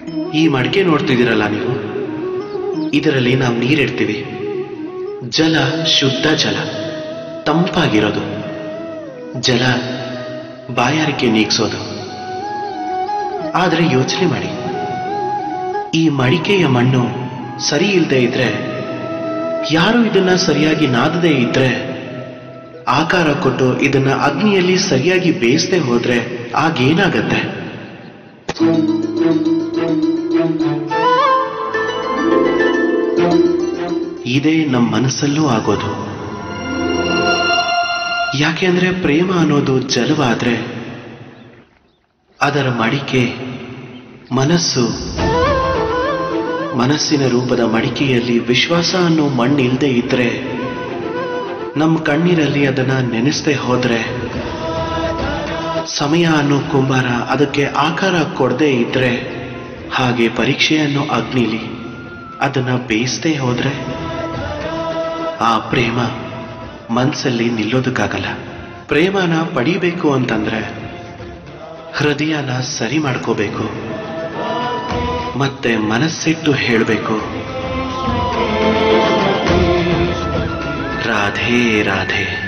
ಈ ಮಡಿಕೆ ನೋಡ್ತಿದ್ದೀರಲ್ಲ ನೀವು, ಇದರಲ್ಲಿ ನಾವು ನೀರಿಡ್ತೀವಿ. ಜಲ ಶುದ್ಧ ಜಲ, ತಂಪಾಗಿರೋದು. ಜಲ ಬಾಯಾರಿಕೆ ನೀಗಿಸೋದು. ಆದರೆ ಯೋಚನೆ ಮಾಡಿ, ಈ ಮಡಿಕೆಯ ಮಣ್ಣು ಸರಿ ಇಲ್ಲದೆ ಇದ್ರೆ, ಯಾರು ಇದನ್ನ ಸರಿಯಾಗಿ ನಾದದೇ ಇದ್ರೆ, ಆಕಾರ ಕೊಟ್ಟು ಇದನ್ನ ಅಗ್ನಿಯಲ್ಲಿ ಸರಿಯಾಗಿ ಬೇಯಿಸದೆ ಹೋದ್ರೆ ಆಗೇನಾಗತ್ತೆ? ಇದೇ ನಮ್ಮ ಮನಸ್ಸಲ್ಲೂ ಆಗೋದು. ಯಾಕೆಂದ್ರೆ ಪ್ರೇಮ ಅನ್ನೋದು ಜಲವಾದ್ರೆ ಅದರ ಮಡಿಕೆ ಮನಸ್ಸು. ಮನಸ್ಸಿನ ರೂಪದ ಮಡಿಕೆಯಲ್ಲಿ ವಿಶ್ವಾಸ ಅನ್ನೋ ಮಣ್ಣಿಲ್ದೆ ಇದ್ರೆ, ನಮ್ಮ ಕಣ್ಣೀರಲ್ಲಿ ಅದನ್ನ ನೆನೆಸದೆ ಹೋದ್ರೆ, ಸಮಯ ಅನ್ನೋ ಕುಂಬಾರ ಅದಕ್ಕೆ ಆಕಾರ ಕೊಡದೆ ಇದ್ರೆ, ಹಾಗೆ ಪರೀಕ್ಷೆ ಅನ್ನೋ ಅಗ್ನಿಲಿ ಅದನ್ನ ಬೇಯಿಸದೆ ಹೋದ್ರೆ, ಆ ಪ್ರೇಮ ಮನಸ್ಸಲ್ಲಿ ನಿಲ್ಲೋದಕ್ಕಾಗಲ್ಲ. ಪ್ರೇಮನ ಪಡಿಬೇಕು ಅಂತಂದ್ರೆ ಹೃದಯನ ಸರಿ ಮಾಡ್ಕೋಬೇಕು, ಮತ್ತೆ ಮನಸ್ಸಿಟ್ಟು ಹೇಳಬೇಕು, ರಾಧೆ ರಾಧೆ.